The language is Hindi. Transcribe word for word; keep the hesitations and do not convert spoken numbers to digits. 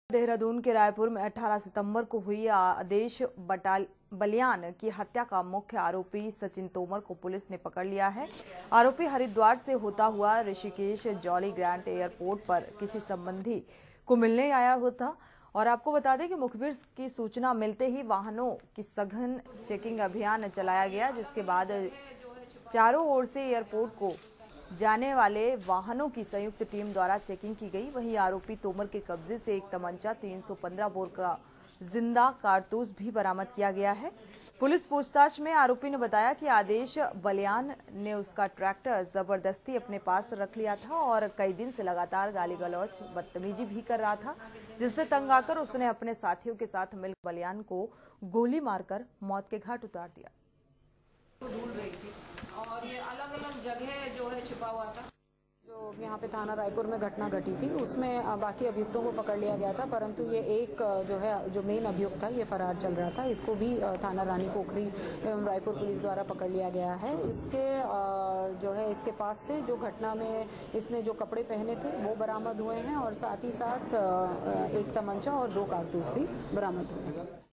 देहरादून के रायपुर में अठारह सितंबर को हुई आदेश बटाल बलियान की हत्या का मुख्य आरोपी सचिन तोमर को पुलिस ने पकड़ लिया है। आरोपी हरिद्वार से होता हुआ ऋषिकेश जॉली ग्रांट एयरपोर्ट पर किसी संबंधी को मिलने आया हुआ था और आपको बता दें कि मुखबिर की सूचना मिलते ही वाहनों की सघन चेकिंग अभियान चलाया गया, जिसके बाद चारों ओर से एयरपोर्ट को जाने वाले वाहनों की संयुक्त टीम द्वारा चेकिंग की गई। वहीं आरोपी तोमर के कब्जे से एक तमंचा, तीन सौ पंद्रह बोर का जिंदा कारतूस भी बरामद किया गया है। पुलिस पूछताछ में आरोपी ने बताया कि आदेश बलियान ने उसका ट्रैक्टर जबरदस्ती अपने पास रख लिया था और कई दिन से लगातार गाली गलौज बदतमीजी भी कर रहा था, जिससे तंग आकर उसने अपने साथियों के साथ मिलकर बलियान को गोली मारकर मौत के घाट उतार दिया। ढूंढ रही थी और ये अलग अलग जगह जो है छिपा हुआ था। जो यहाँ पे थाना रायपुर में घटना घटी थी उसमें बाकी अभियुक्तों को पकड़ लिया गया था, परंतु ये एक जो है जो मेन अभियुक्त था ये फरार चल रहा था। इसको भी थाना रानी पोखरी एवं रायपुर पुलिस द्वारा पकड़ लिया गया है। इसके जो है इसके पास से जो घटना में इसने जो कपड़े पहने थे वो बरामद हुए हैं और साथ ही साथ एक तमंचा और दो कारतूस भी बरामद हुए हैं।